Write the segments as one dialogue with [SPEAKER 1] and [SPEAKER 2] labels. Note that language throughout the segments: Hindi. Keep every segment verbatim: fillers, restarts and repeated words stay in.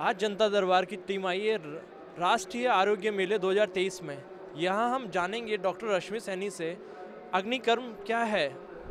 [SPEAKER 1] आज जनता दरबार की टीम आई है राष्ट्रीय आरोग्य मेले दो हज़ार तेईस में। यहाँ हम जानेंगे डॉक्टर रश्मि सैनी से अग्निकर्म क्या है।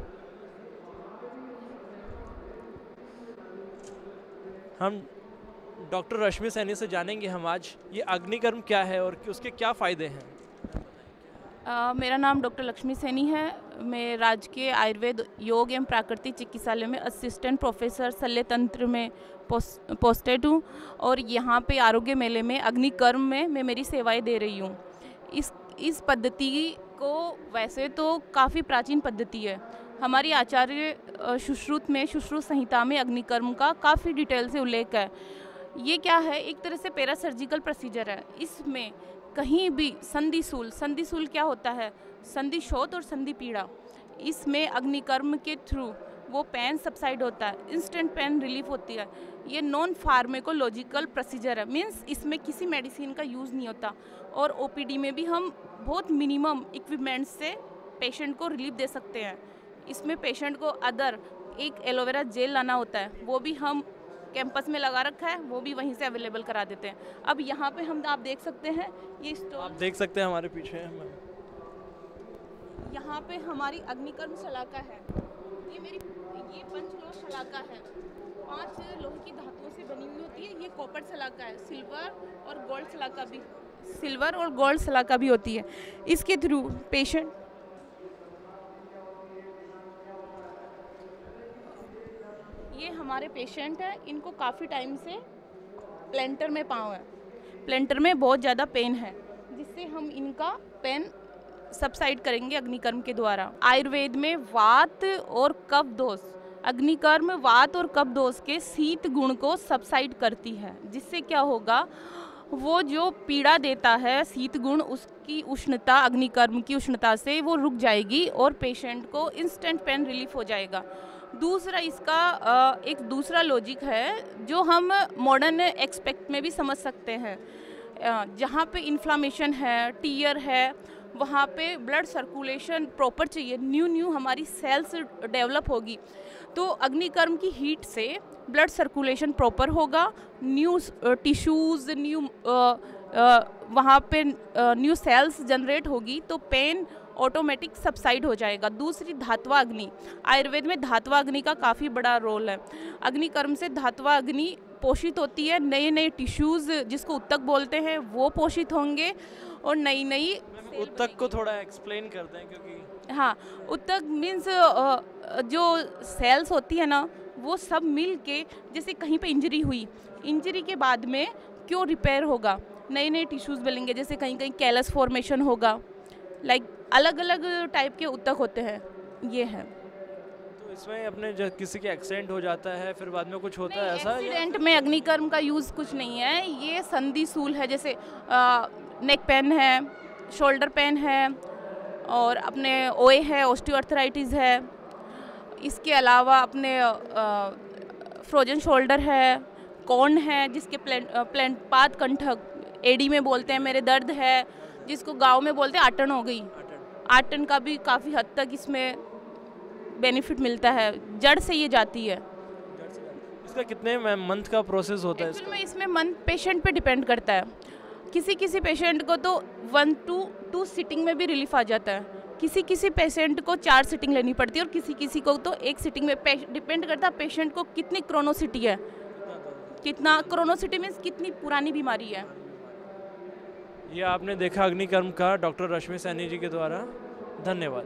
[SPEAKER 1] हम डॉक्टर रश्मि सैनी से जानेंगे हम आज ये अग्निकर्म क्या है और उसके क्या फ़ायदे हैं।
[SPEAKER 2] Uh, मेरा नाम डॉक्टर लक्ष्मी सैनी है। मैं राजकीय आयुर्वेद योग एवं प्राकृतिक चिकित्सालय में असिस्टेंट प्रोफेसर शल्य तंत्र में पोस्ट पोस्टेड हूँ और यहाँ पे आरोग्य मेले में अग्निकर्म में मैं मेरी सेवाएं दे रही हूँ। इस इस पद्धति को वैसे तो काफ़ी प्राचीन पद्धति है। हमारी आचार्य सुश्रुत में सुश्रुत संहिता में अग्निकर्म का काफ़ी डिटेल से उल्लेख है। ये क्या है, एक तरह से पैरा सर्जिकल प्रोसीजर है। इसमें कहीं भी संधिशूल संधिशूल क्या होता है, संधि शोथ और संधि पीड़ा, इसमें अग्निकर्म के थ्रू वो पेन सबसाइड होता है, इंस्टेंट पेन रिलीफ होती है। ये नॉन फार्मेकोलॉजिकल प्रोसीजर है, मीन्स इसमें किसी मेडिसिन का यूज़ नहीं होता और ओपीडी में भी हम बहुत मिनिमम इक्विपमेंट से पेशेंट को रिलीफ दे सकते हैं। इसमें पेशेंट को अदर एक एलोवेरा जेल लाना होता है, वो भी हम कैंपस में लगा रखा है, वो भी वहीं से अवेलेबल करा देते हैं। अब यहाँ पे हम आप देख सकते हैं ये स्टॉल,
[SPEAKER 1] आप देख सकते हैं हमारे पीछे है।
[SPEAKER 2] यहाँ पे हमारी अग्निकर्म शलाका है। ये मेरी ये पंचलोह शलाका है, पांच लोहे की धातुओं से बनी हुई होती है। ये कॉपर शलाका है, सिल्वर और गोल्ड शलाका भी सिल्वर और गोल्ड शलाका भी होती है। इसके थ्रू पेशेंट ये हमारे पेशेंट हैं, इनको काफ़ी टाइम से प्लेंटर में पाँव है, प्लेंटर में बहुत ज़्यादा पेन है, जिससे हम इनका पेन सबसाइड करेंगे अग्निकर्म के द्वारा। आयुर्वेद में वात और कफ दोष, अग्निकर्म वात और कफ दोष के शीत गुण को सबसाइड करती है, जिससे क्या होगा, वो जो पीड़ा देता है शीत गुण, उसकी उष्णता अग्निकर्म की उष्णता से वो रुक जाएगी और पेशेंट को इंस्टेंट पेन रिलीफ हो जाएगा। दूसरा इसका एक दूसरा लॉजिक है जो हम मॉडर्न एक्सपेक्ट में भी समझ सकते हैं। जहाँ पे इन्फ्लामेशन है, टीयर है, वहाँ पे ब्लड सर्कुलेशन प्रॉपर चाहिए, न्यू न्यू हमारी सेल्स डेवलप होगी, तो अग्निकर्म की हीट से ब्लड सर्कुलेशन प्रॉपर होगा, न्यू टिश्यूज़ न्यू वहाँ पे न्यू सेल्स जनरेट होगी, तो पेन ऑटोमेटिक सबसाइड हो जाएगा। दूसरी धात्वा अग्नि, आयुर्वेद में धात्वा अग्नि का काफ़ी बड़ा रोल है। अग्निकर्म से धात्वा अग्नि पोषित होती है, नए नए टिश्यूज़ जिसको उत्तक बोलते हैं वो पोषित होंगे और नई नई
[SPEAKER 1] उत्तक को थोड़ा एक्सप्लेन करते हैं क्योंकि
[SPEAKER 2] हाँ, उत्तक मीन्स जो सेल्स होती है ना, वो सब मिल के जैसे कहीं पे इंजरी हुई, इंजरी के बाद में क्यों रिपेयर होगा, नए नए टिश्यूज़ बनेंगे, जैसे कहीं कहीं कैलस फॉर्मेशन होगा, लाइक अलग अलग टाइप के उत्तक होते हैं, ये है।
[SPEAKER 1] तो इसमें अपने जब किसी के एक्सीडेंट हो जाता है फिर बाद में कुछ होता है ऐसा?
[SPEAKER 2] एक्सीडेंट में अग्निकर्म का यूज़ कुछ नहीं है, ये संधिशूल है, जैसे आ, नेक पेन है, शोल्डर पेन है और अपने ओए है, ऑस्टियोआर्थराइटिस है, इसके अलावा अपने फ्रोजन शोल्डर है, कॉर्न है जिसके प्लेंट प्लेंट पाद कंठक एडी में बोलते हैं, मेरे दर्द है जिसको गांव में बोलते हैं आटन हो गई, आटन का भी काफ़ी हद तक इसमें बेनिफिट मिलता है, जड़ से ये जाती है।
[SPEAKER 1] इसका कितने मंथ का प्रोसेस होता है?
[SPEAKER 2] एक्चुअल में इसमें मंथ पेशेंट पे डिपेंड करता है। किसी किसी पेशेंट को तो वन टू टू सिटिंग में भी रिलीफ आ जाता है, किसी किसी पेशेंट को चार सिटिंग लेनी पड़ती है और किसी किसी को तो एक सिटिंग में। डिपेंड करता है पेशेंट को कितनी क्रोनोसिटी है, कितना क्रोनोसिटी मीन्स कितनी पुरानी बीमारी है।
[SPEAKER 1] ये आपने देखा अग्निकर्म का डॉक्टर रश्मि सैनी जी के द्वारा। धन्यवाद।